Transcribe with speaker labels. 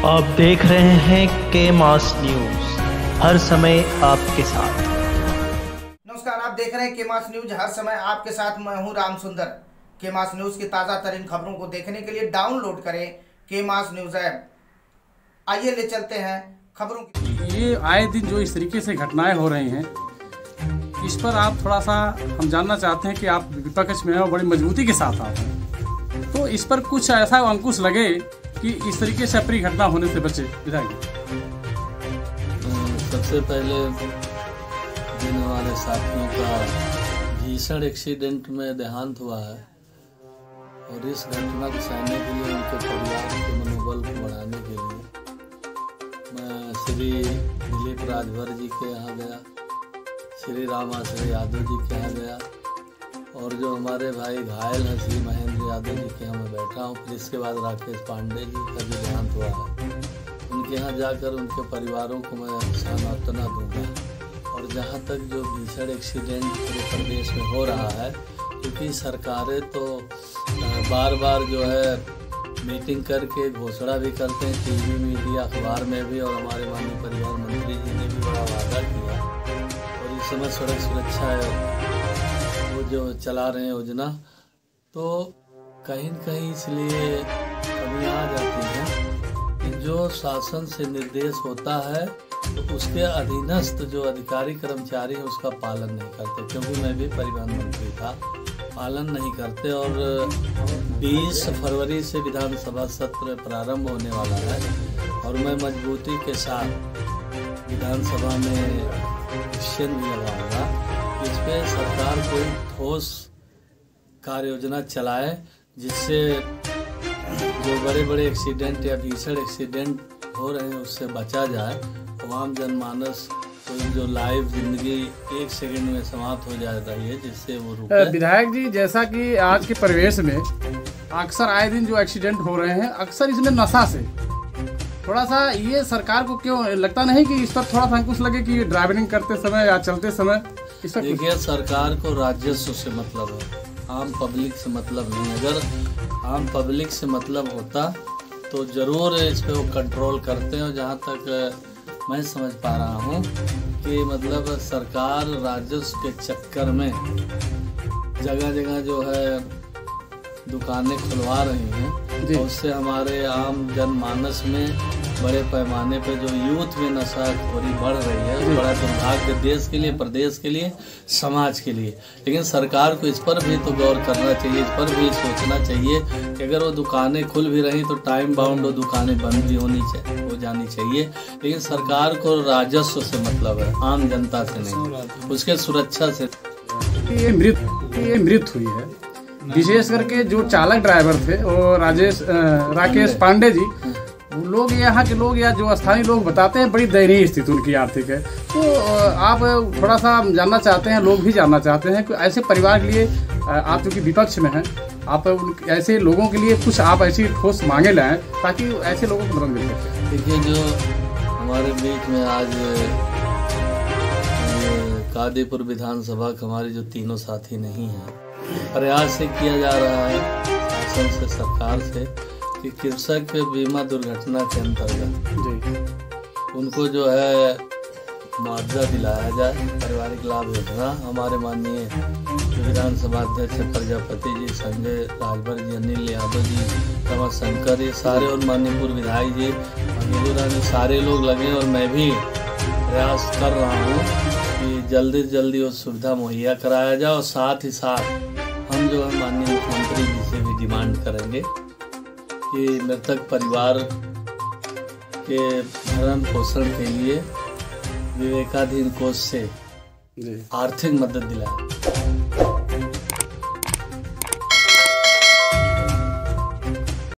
Speaker 1: आप देख रहे हैं के मास न्यूज, हर समय आपके साथ।
Speaker 2: नमस्कार, आप देख रहे हैं के मास न्यूज, हर समय आपके साथ। मैं हूं राम सुंदर। के मास न्यूज की ताज़ा तरीन खबरों को देखने के लिए डाउनलोड करें के मास न्यूज ऐप। आइए ले चलते हैं खबरों की।
Speaker 3: ये आए दिन जो इस तरीके से घटनाएं हो रही हैं, इस पर आप थोड़ा सा हम जानना चाहते हैं कि आप विपक्ष में हैं और बड़ी मजबूती के साथ आप हैं, तो इस पर कुछ ऐसा अंकुश लगे कि इस तरीके से अप्रिय घटना होने से बचे। विधायक,
Speaker 4: सबसे पहले जिन हमारे साथियों का भीषण एक्सीडेंट में देहांत हुआ है और इस घटना को सहने के लिए उनके परिवार के मनोबल को बढ़ाने के लिए मैं श्री दिलीप राजभर जी के यहाँ गया, श्री रामाश्रय यादव जी के यहाँ गया और जो हमारे भाई घायल हैं श्री महेंद्र यादव जी के यहाँ मैं बैठा हूँ। फिर इसके बाद राकेश पांडे जी का भी देहांत हुआ है, उनके यहाँ जाकर उनके परिवारों को मैं सांत्वना दूंगा। और जहाँ तक जो भीषण एक्सीडेंट पूरे प्रदेश में हो रहा है, क्योंकि सरकारें तो बार बार जो है मीटिंग करके घोषणा भी करते हैं, टीवी मीडिया अखबार में भी, और हमारे माननीय परिवहन मंत्री जी ने भी बड़ा वादा किया। और इस समय सड़क सुरक्षा वो जो चला रहे हैं योजना, तो कहीं न कहीं इसलिए कमी आ जाती है कि जो शासन से निर्देश होता है तो उसके अधीनस्थ जो अधिकारी कर्मचारी हैं उसका पालन नहीं करते। क्योंकि मैं भी परिवहन मंत्री था, पालन नहीं करते। और 20 फरवरी से विधानसभा सत्र प्रारंभ होने वाला है और मैं मजबूती के साथ विधानसभा में क्वेश्चन भी लगाऊंगा। इस पर सरकार कोई ठोस कार्य योजना चलाए जिससे जो बड़े बड़े एक्सीडेंट या भीषण एक्सीडेंट हो रहे हैं उससे बचा जाए। आम जनमानस तो जो लाइव जिंदगी 1 सेकंड में समाप्त हो जा रही है, जिससे वो रुके।
Speaker 3: विधायक जी, जैसा कि आज के परिवेश में अक्सर आए दिन जो एक्सीडेंट हो रहे हैं, अक्सर इसमें नशा से थोड़ा सा, ये सरकार को क्यों लगता नहीं कि इस पर थोड़ा सा अंकुश लगे कि ड्राइविंग करते समय या चलते समय इस पर?
Speaker 4: देखिए, सरकार को राजस्व से मतलब है, आम पब्लिक से मतलब नहीं। अगर आम पब्लिक से मतलब होता तो जरूर इस पे वो कंट्रोल करते हैं। और जहाँ तक मैं समझ पा रहा हूँ कि मतलब सरकार राजस्व के चक्कर में जगह जगह जो है दुकानें खुलवा रही हैं, और उससे हमारे आम जनमानस में बड़े पैमाने पे जो यूथ में नशाखोरी बढ़ रही है, बड़ा दुर्भाग्य देश के लिए, प्रदेश के लिए, समाज के लिए। लेकिन सरकार को इस पर भी तो गौर करना चाहिए, इस पर भी सोचना चाहिए कि अगर वो दुकानें खुल भी रही तो टाइम बाउंड वो दुकानें बंद भी हो जानी चाहिए। लेकिन सरकार को राजस्व से मतलब है, आम जनता से नहीं, उसके सुरक्षा से।
Speaker 3: ये मृत्यु हुई है, विशेष करके जो चालक ड्राइवर थे वो राकेश पांडे जी, लोग यहाँ के लोग या जो स्थानीय लोग बताते हैं बड़ी दयनीय स्थिति उनकी आर्थिक है। तो आप थोड़ा सा जानना चाहते हैं, लोग भी जानना चाहते हैं कि ऐसे परिवार के लिए आप जो कि विपक्ष में हैं, आप ऐसे लोगों के लिए कुछ आप ऐसी ठोस मांगे लाएं ताकि ऐसे लोगों को मदद मिल सके।
Speaker 4: देखिए, जो हमारे बीच में आज कादीपुर विधानसभा के हमारे जो तीनों साथी नहीं हैं, प्रयास से किया जा रहा है शासन से, सरकार से, कि कृषक बीमा दुर्घटना के अंतर्गत उनको जो है मुआवजा दिलाया जाए, पारिवारिक लाभ योजना। हमारे माननीय विधानसभा अध्यक्ष प्रजापति जी, संजय राजभर जी, अनिल यादव जी, रमाशंकर, ये सारे, और माननीय पूर्व विधायक जी, नीलू रानी, सारे लोग लगे। और मैं भी प्रयास कर रहा हूँ कि जल्दी से जल्दी वो सुविधा मुहैया कराया जाए। और साथ ही साथ हम जो है माननीय मुख्यमंत्री जी से भी डिमांड करेंगे कि मृतक परिवार के भरण पोषण के लिए विवेकाधीन कोष से आर्थिक मदद दिलाए।